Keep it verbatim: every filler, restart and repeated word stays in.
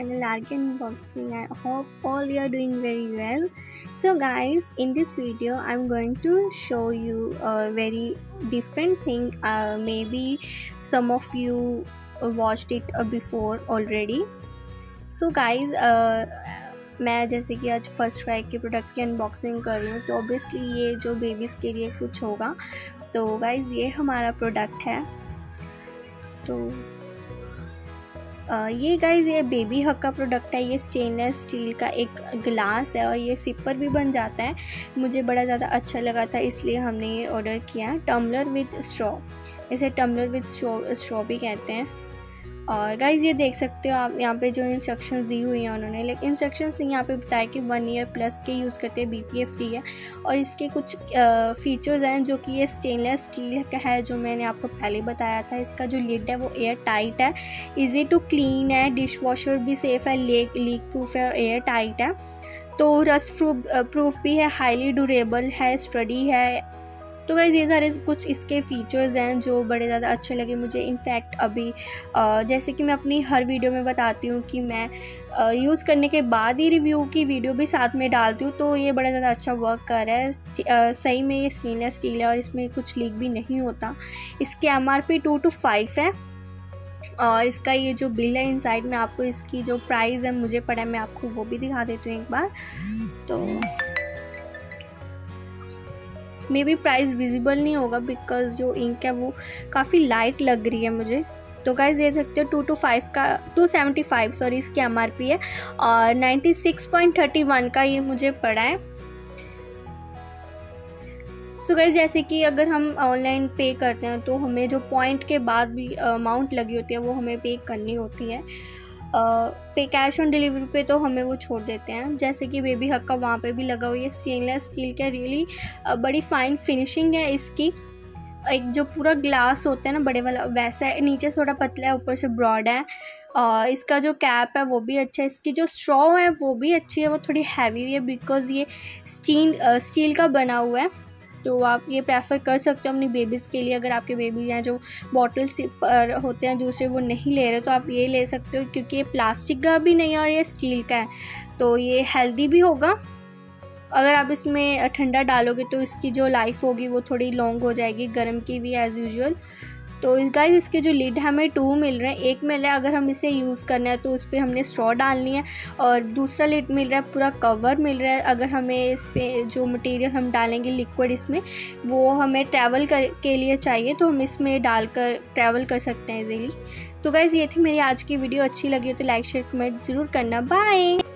channel Arke Unboxing. I hope all you are doing very well. So guys, in this video I'm going to show you a very different thing. Uh, maybe some of you watched it uh, before already. So guys, uh, मैं जैसे कि आज FirstCry के product की unboxing कर रही हूँ, तो ऑब्वियसली ये जो बेबीज़ के लिए कुछ होगा। तो गाइज़ ये हमारा प्रोडक्ट है। तो आ, ये गाइज़ ये बेबी हक का प्रोडक्ट है। ये स्टेनलेस स्टील का एक गिलास है और ये सिपर भी बन जाता है। मुझे बड़ा ज़्यादा अच्छा लगा था, इसलिए हमने ये ऑर्डर किया। टम्बलर विद स्ट्रॉ, इसे टम्बलर विद स्ट्रॉ स्ट्रॉ भी कहते हैं। और गाइज़ ये देख सकते हो आप यहाँ पे जो इंस्ट्रक्शंस दी हुई हैं उन्होंने, लेकिन इंस्ट्रक्शंस यहाँ पे बताया कि वन ईयर प्लस के यूज़ करते हैं, बी पी ए फ्री है। और इसके कुछ फीचर्स हैं जो कि ये स्टेनलेस स्टील का है, जो मैंने आपको पहले बताया था। इसका जो लिड है वो एयर टाइट है, इजी टू क्लीन है, डिश वॉशर भी सेफ़ है, लीक लीक प्रूफ है और एयर टाइट है। तो रस्ट प्रूफ प्रूफ भी है, हाईली ड्यूरेबल है, स्टडी है। तो गाइज़ ये सारे कुछ इसके फ़ीचर्स हैं जो बड़े ज़्यादा अच्छे लगे मुझे। इनफैक्ट अभी जैसे कि मैं अपनी हर वीडियो में बताती हूँ कि मैं यूज़ करने के बाद ही रिव्यू की वीडियो भी साथ में डालती हूँ, तो ये बड़ा ज़्यादा अच्छा वर्क कर रहा है। सही में ये स्टेनलेस स्टील है और इसमें कुछ लीक भी नहीं होता। इसकी M R P two two five है। और इसका ये जो बिल है इनसाइड में, आपको इसकी जो प्राइस है मुझे पड़ा है, मैं आपको वो भी दिखा देती हूँ एक बार। तो मे बी प्राइस विजिबल नहीं होगा बिकॉज जो इंक है वो काफ़ी लाइट लग रही है मुझे। तो गाइस ये देख सकते हो टू टू फाइव का टू सेवेंटी फाइव सॉरी इसकी एम आर पी है और ninety six point thirty one का ये मुझे पड़ा है। सो गाइस जैसे कि अगर हम ऑनलाइन पे करते हैं तो हमें जो पॉइंट के बाद भी अमाउंट लगी होती है वो हमें पे करनी होती है। पे कैश ऑन डिलीवरी पे तो हमें वो छोड़ देते हैं, जैसे कि बेबी हक का वहाँ पे भी लगा हुआ है। स्टेनलेस स्टील का रियली बड़ी फाइन फिनिशिंग है इसकी। एक जो पूरा ग्लास होता है ना बड़े वाला, वैसा है, नीचे थोड़ा पतला है, ऊपर से ब्रॉड है। और इसका जो कैप है वो भी अच्छा है। इसकी जो स्ट्रॉ है वो भी अच्छी है, वो थोड़ी हैवी है बिकॉज़ ये स्टील स्टील का बना हुआ है। तो आप ये प्रेफर कर सकते हो अपनी बेबीज़ के लिए। अगर आपके बेबी हैं जो बॉटल सिपर होते हैं दूसरे वो नहीं ले रहे तो आप ये ले सकते हो, क्योंकि ये प्लास्टिक का भी नहीं है और ये स्टील का है, तो ये हेल्दी भी होगा। अगर आप इसमें ठंडा डालोगे तो इसकी जो लाइफ होगी वो थोड़ी लॉन्ग हो जाएगी, गर्म की भी एज़ यूजुअल। तो इस गाइस इसके जो लिड हमें टू मिल रहे हैं, एक मिल रहा है अगर हम इसे यूज़ करना है तो उस पर हमने स्ट्रॉ डालनी है, और दूसरा लिड मिल रहा है पूरा कवर मिल रहा है। अगर हमें इस पर जो मटेरियल हम डालेंगे लिक्विड इसमें वो हमें ट्रैवल कर के लिए चाहिए तो हम इसमें डालकर ट्रैवल कर सकते हैं इजीली। तो गाइस ये थी मेरी आज की वीडियो। अच्छी लगी हो तो लाइक शेयर कमेंट ज़रूर करना। बाय।